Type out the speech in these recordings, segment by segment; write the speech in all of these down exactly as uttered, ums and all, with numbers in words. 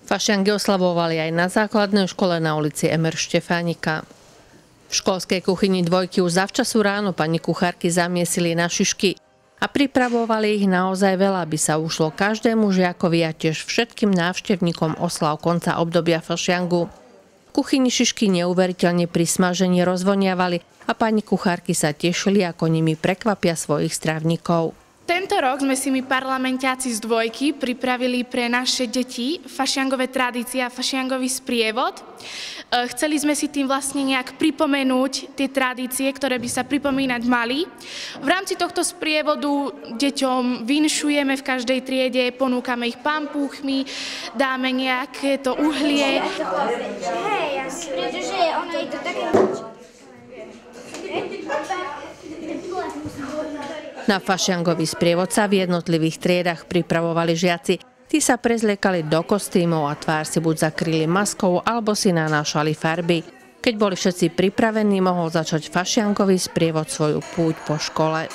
Fašiangy oslavovali aj na základnej škole na ulici Emer Štefánika. V školskej kuchyni dvojky už zavčasu ráno pani kuchárky zamiesili na šišky a pripravovali ich naozaj veľa, aby sa ušlo každému žiakovi a tiež všetkým návštevníkom oslav konca obdobia fašiangu. V kuchyni šišky neuveriteľne pri smažení rozvoniavali a pani kuchárky sa tešili, ako nimi prekvapia svojich strávnikov. Tento rok sme si my parlamentáci z dvojky pripravili pre naše deti fašiangové tradície a fašiangový sprievod. Chceli sme si tým vlastne nejak pripomenúť tie tradície, ktoré by sa pripomínať mali. V rámci tohto sprievodu deťom vinšujeme v každej triede, ponúkame ich pampúchmi, dáme nejaké to uhlie. Hej, pretože ono je to také... Na fašiangový sprievod sa v jednotlivých triedach pripravovali žiaci. Tí sa prezliekali do kostýmov a tvár si buď zakryli maskou, alebo si nanášali farby. Keď boli všetci pripravení, mohol začať fašiangový sprievod svoju púť po škole.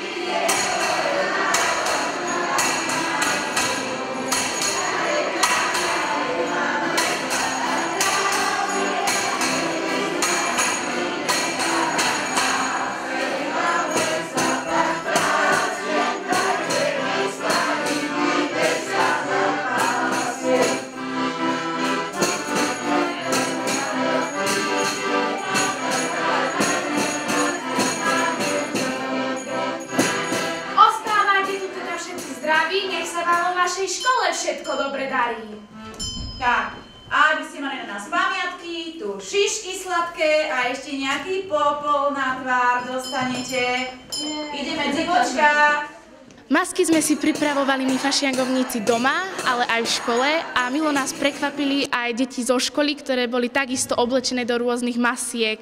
Nech sa vám vo vašej škole všetko dobre darí. Tak, a aby ste mali na nás pamiatky, tu šišky sladké a ešte nejaký popol na tvár dostanete. Ideme, Dzivočka. Masky sme si pripravovali my fašiangovníci doma, ale aj v škole a milo nás prekvapili aj deti zo školy, ktoré boli takisto oblečené do rôznych masiek.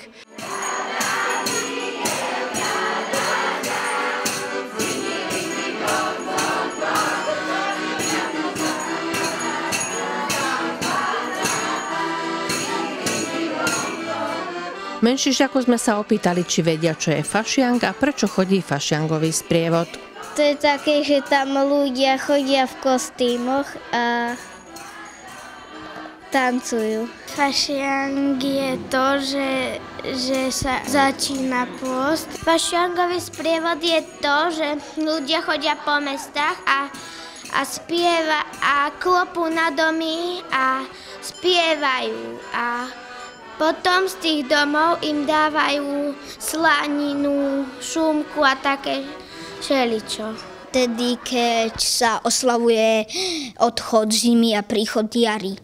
Menší žiakov sme sa opýtali, či vedia, čo je fašiang a prečo chodí fašiangový sprievod. To je také, že tam ľudia chodia v kostýmoch a tancujú. Fašiang je to, že, že sa začína pôst. Fašiangový sprievod je to, že ľudia chodia po mestách a, a spieva a klopú na domy a spievajú a potom z tých domov im dávajú slaninu, šunku a také všeličo. Tedy, keď sa oslavuje odchod zimy a príchod jary.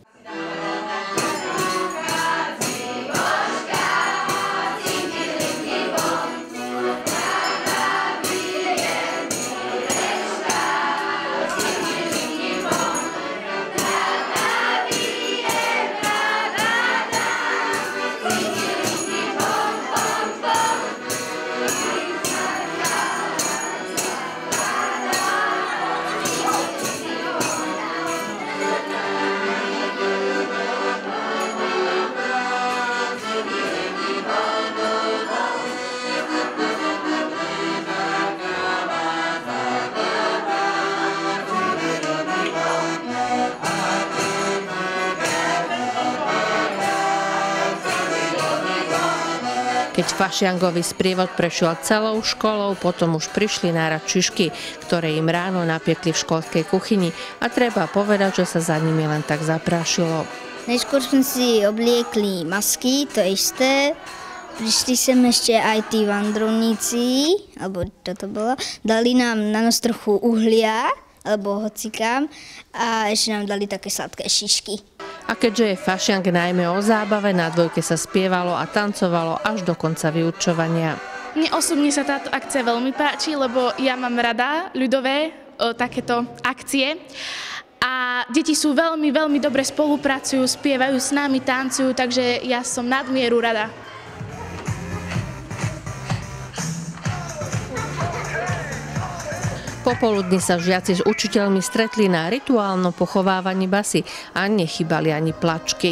Keď fašiangový sprievod prešiel celou školou, potom už prišli na rad šišky, ktoré im ráno napiekli v školskej kuchyni a treba povedať, že sa za nimi len tak zaprášilo. Najskôr sme si obliekli masky, to isté. Prišli sem ešte aj tí vandrovníci, alebo čo to bolo. Dali nám na nos trochu uhlia, alebo hocikám, a ešte nám dali také sladké šišky. A keďže je fašiang najmä o zábave, na dvojke sa spievalo a tancovalo až do konca vyučovania. Mne osobne sa táto akcia veľmi páči, lebo ja mám rada ľudové o, takéto akcie. A deti sú veľmi, veľmi dobre spolupracujú, spievajú s nami, tancujú, takže ja som nadmieru rada. Popoludní sa žiaci s učiteľmi stretli na rituálnom pochovávaní basy a nechybali ani plačky.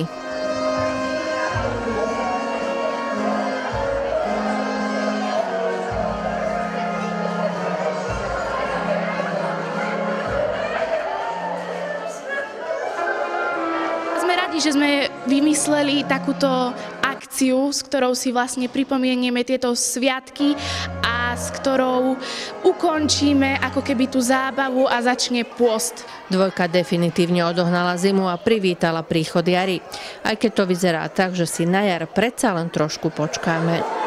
radi, že sme vymysleli takúto akciu, s ktorou si vlastne pripomenieme tieto sviatky a s ktorou ukončíme ako keby tú zábavu a začne pôst. Dvojka definitívne odohnala zimu a privítala príchod jary. Aj keď to vyzerá tak, že si na jar predsa len trošku počkáme.